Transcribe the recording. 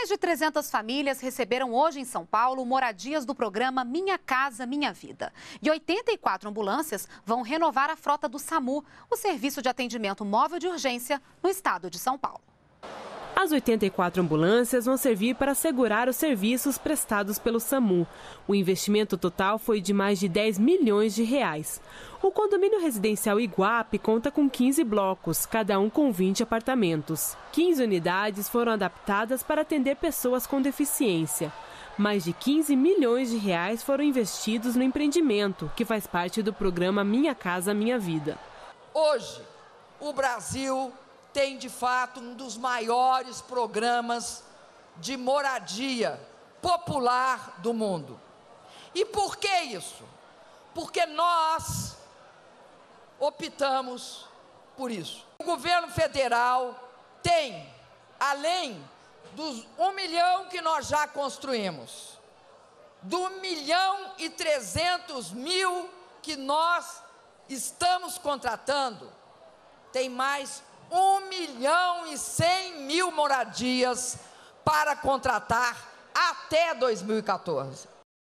Mais de 300 famílias receberam hoje em São Paulo moradias do programa Minha Casa Minha Vida. E 84 ambulâncias vão renovar a frota do SAMU, o Serviço de Atendimento Móvel de Urgência, no estado de São Paulo. As 84 ambulâncias vão servir para assegurar os serviços prestados pelo SAMU. O investimento total foi de mais de 10 milhões de reais. O condomínio residencial Iguape conta com 15 blocos, cada um com 20 apartamentos. 15 unidades foram adaptadas para atender pessoas com deficiência. Mais de 15 milhões de reais foram investidos no empreendimento, que faz parte do programa Minha Casa Minha Vida. Hoje, o Brasil tem, de fato, um dos maiores programas de moradia popular do mundo. E por que isso? Porque nós optamos por isso. O governo federal tem, além dos 1 milhão que nós já construímos, do 1.300.000 que nós estamos contratando, tem mais 1.100.000 moradias para contratar até 2014.